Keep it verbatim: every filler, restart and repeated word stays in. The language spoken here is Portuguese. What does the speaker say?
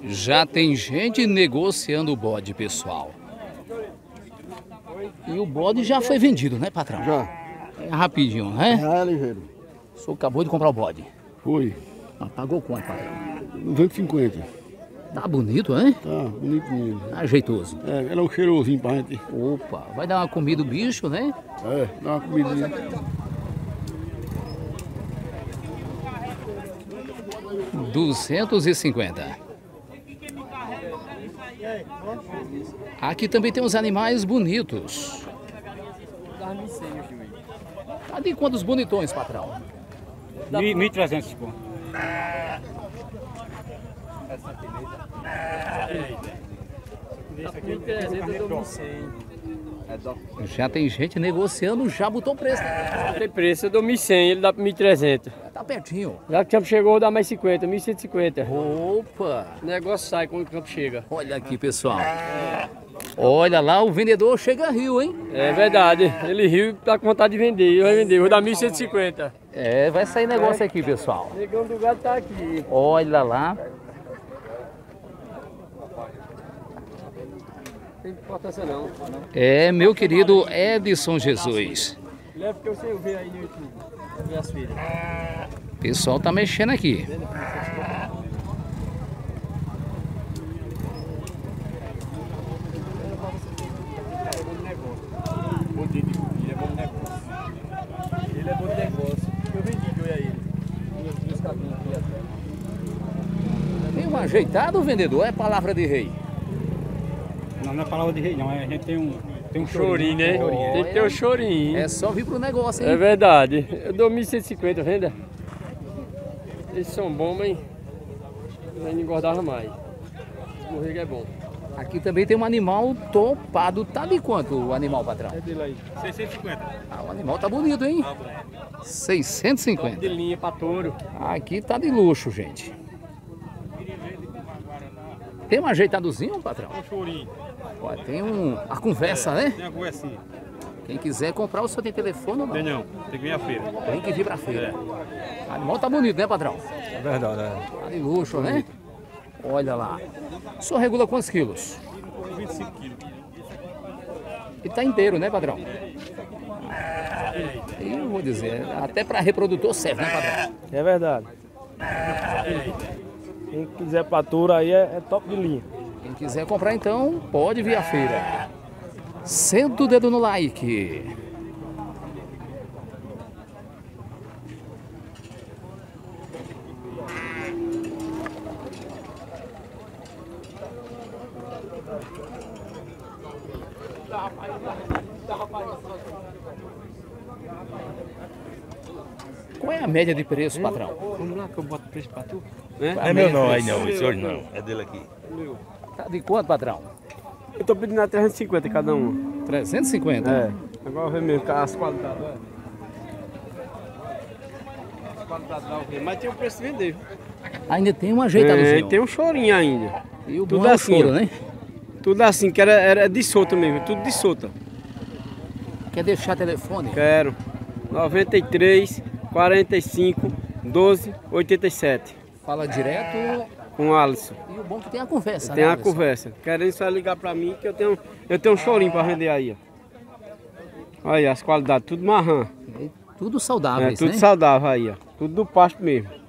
Já tem gente negociando o bode, pessoal. E o bode já foi vendido, né, patrão? Já. É rapidinho, né? É, ligeiro. O senhor acabou de comprar o bode. Foi. Ah, pagou quanto, patrão? duzentos e cinquenta. Tá bonito, hein? Tá, bonitinho. Tá jeitoso. É, ela é um cheirosinho pra gente. Opa, vai dar uma comida do bicho, né? É, dá uma comidinha. duzentos e cinquenta. Aqui também tem uns animais bonitos. Tá de quantos bonitões, patrão? mil e trezentos, pô. mil e trezentos eu dou mil e cem. Já tem gente negociando, já botou preço, né? Tem preço, eu dou mil e cem, ele dá mil e trezentos. Tá pertinho. Já que o campo chegou, dá mais cinquenta, mil cento e cinquenta. Opa! O negócio sai quando o campo chega. Olha aqui, pessoal. Olha lá, o vendedor chega a rio, hein? É verdade, ele riu e tá com vontade de vender, eu vou vender, eu vou dar mil cento e cinquenta. É, vai sair negócio aqui, pessoal. O negão do gado tá aqui. Olha lá. Não tem importância não. É, meu querido Edson Jesus. Leva porque eu sei ver aí no YouTube, ver as filhas. O pessoal tá mexendo aqui. Ele é bom de negócio. Eu vendi, olha ele. Tem um ajeitado, vendedor? É palavra de rei. Não, não é palavra de rei, não. A gente tem um, tem um Chorinho, né? chorinho. Tem que ter o chorinho. É só vir pro negócio, É hein? verdade. Eu dou mil cento e cinquenta, venda. Eles são bons, mas não engordava mais. Esse morrego é bom. Aqui também tem um animal topado. Tá de quanto o animal, patrão? É dele aí. seiscentos e cinquenta. Ah, o animal tá bonito, hein? seiscentos e Top de cinquenta. linha pra touro. Aqui tá de luxo, gente. Tem um ajeitadozinho, patrão? Um chorinho. Ó, tem um, a conversa, né? Tem uma conversinha. Quem quiser comprar, o senhor tem telefone ou não? Tem não, tem que vir à feira. Tem que vir pra feira. O animal tá bonito, né, patrão? É verdade, é. Tá de luxo, né? Olha lá. O senhor regula quantos quilos? vinte e cinco quilos. E tá inteiro, né, padrão? E eu vou dizer, até para reprodutor serve, né, padrão? É verdade. Quem quiser pra touro aí é, é top de linha. Quem quiser comprar, então, pode vir à feira. Senta o dedo no like. Qual é a média de preço, patrão? Vamos lá que eu boto preço pra tu. Qual é Não a é média meu de não, aí preço? não, esse hoje não, é dele aqui. Tá de quanto, patrão? Eu tô pedindo a trezentos e cinquenta cada um. trezentos e cinquenta? É. Agora vem mesmo, as qualidades, é. As qualidades dá o quê? Mas tem o preço de vender. Ainda tem um ajeitadozinho. É, tem um chorinho ainda. E o tudo bom é o assim, choro, ó. né? Tudo assim, que era, era de solta mesmo, tudo de solta. Quer deixar telefone? Quero. noventa e três, quarenta e cinco, doze, oitenta e sete. Fala direto. Com o Alisson. E o bom é que tem a conversa, Tem né, a Alisson? conversa. Querendo só ligar pra mim que eu tenho, eu tenho um chorinho pra vender aí, ó. Olha aí, as qualidades, tudo marrã. Tudo É, saudáveis, tudo né? saudável aí, ó. Tudo do pasto mesmo.